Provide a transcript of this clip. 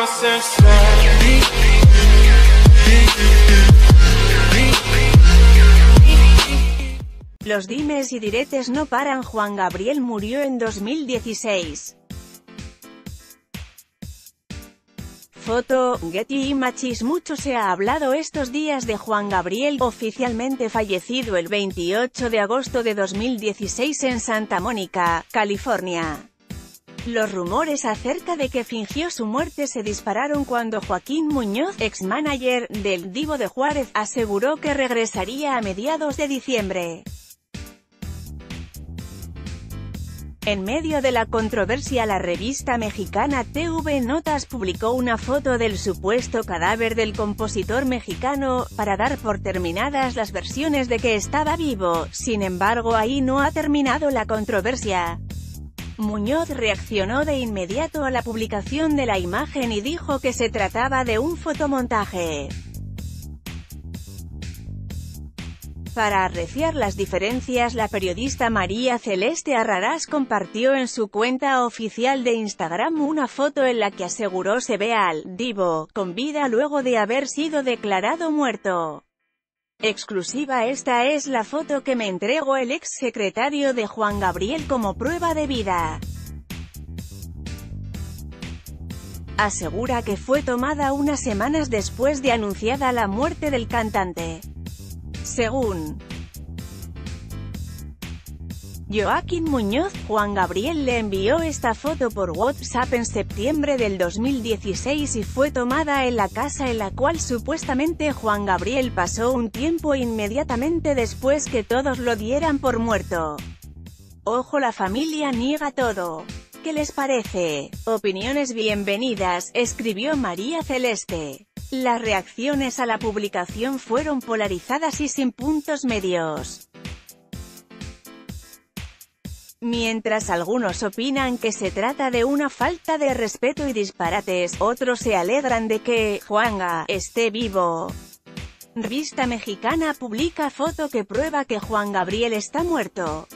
Los dimes y diretes no paran. Juan Gabriel murió en 2016. Foto, Getty Images. Mucho se ha hablado estos días de Juan Gabriel, oficialmente fallecido el 28 de agosto de 2016 en Santa Mónica, California. Los rumores acerca de que fingió su muerte se dispararon cuando Joaquín Muñoz, ex-manager del Divo de Juárez, aseguró que regresaría a mediados de diciembre. En medio de la controversia, la revista mexicana TV Notas publicó una foto del supuesto cadáver del compositor mexicano, para dar por terminadas las versiones de que estaba vivo. Sin embargo, ahí no ha terminado la controversia. Muñoz reaccionó de inmediato a la publicación de la imagen y dijo que se trataba de un fotomontaje. Para arreciar las diferencias, la periodista María Celeste Arrarás compartió en su cuenta oficial de Instagram una foto en la que aseguró se ve al Divo con vida luego de haber sido declarado muerto. Exclusiva: esta es la foto que me entregó el ex secretario de Juan Gabriel como prueba de vida. Asegura que fue tomada unas semanas después de anunciada la muerte del cantante. Según Joaquín Muñoz, Juan Gabriel le envió esta foto por WhatsApp en septiembre del 2016 y fue tomada en la casa en la cual supuestamente Juan Gabriel pasó un tiempo inmediatamente después que todos lo dieran por muerto. Ojo, la familia niega todo. ¿Qué les parece? Opiniones bienvenidas, escribió María Celeste. Las reacciones a la publicación fueron polarizadas y sin puntos medios. Mientras algunos opinan que se trata de una falta de respeto y disparates, otros se alegran de que Juanga esté vivo. Revista mexicana publica foto que prueba que Juan Gabriel está muerto.